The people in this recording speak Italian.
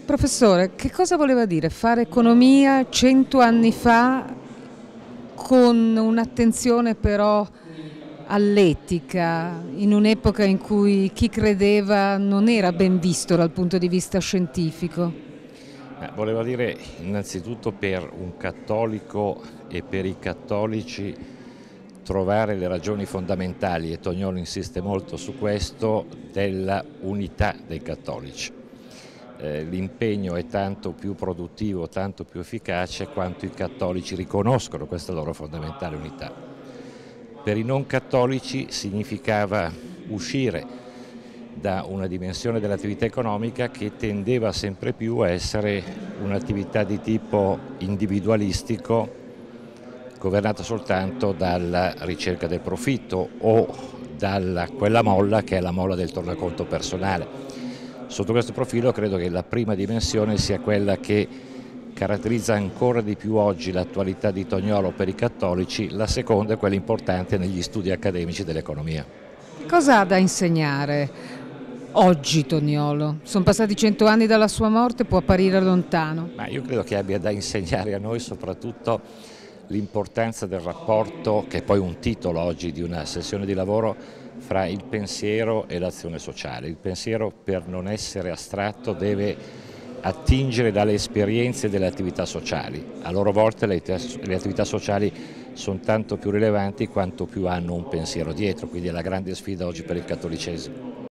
Professore, che cosa voleva dire fare economia 100 anni fa con un'attenzione però all'etica, in un'epoca in cui chi credeva non era ben visto dal punto di vista scientifico? Voleva dire innanzitutto per un cattolico e per i cattolici trovare le ragioni fondamentali, e Toniolo insiste molto su questo, della unità dei cattolici. L'impegno è tanto più produttivo, tanto più efficace quanto i cattolici riconoscono questa loro fondamentale unità. Per i non cattolici significava uscire da una dimensione dell'attività economica che tendeva sempre più a essere un'attività di tipo individualistico, governata soltanto dalla ricerca del profitto o da quella molla che è la molla del tornaconto personale. Sotto questo profilo credo che la prima dimensione sia quella che caratterizza ancora di più oggi l'attualità di Toniolo per i cattolici, la seconda è quella importante negli studi accademici dell'economia. Cosa ha da insegnare oggi Toniolo? Sono passati 100 anni dalla sua morte, può apparire lontano. Ma io credo che abbia da insegnare a noi soprattutto l'importanza del rapporto, che è poi un titolo oggi di una sessione di lavoro, fra il pensiero e l'azione sociale. Il pensiero, per non essere astratto, deve attingere dalle esperienze delle attività sociali. A loro volta le attività sociali sono tanto più rilevanti quanto più hanno un pensiero dietro, quindi è la grande sfida oggi per il cattolicesimo.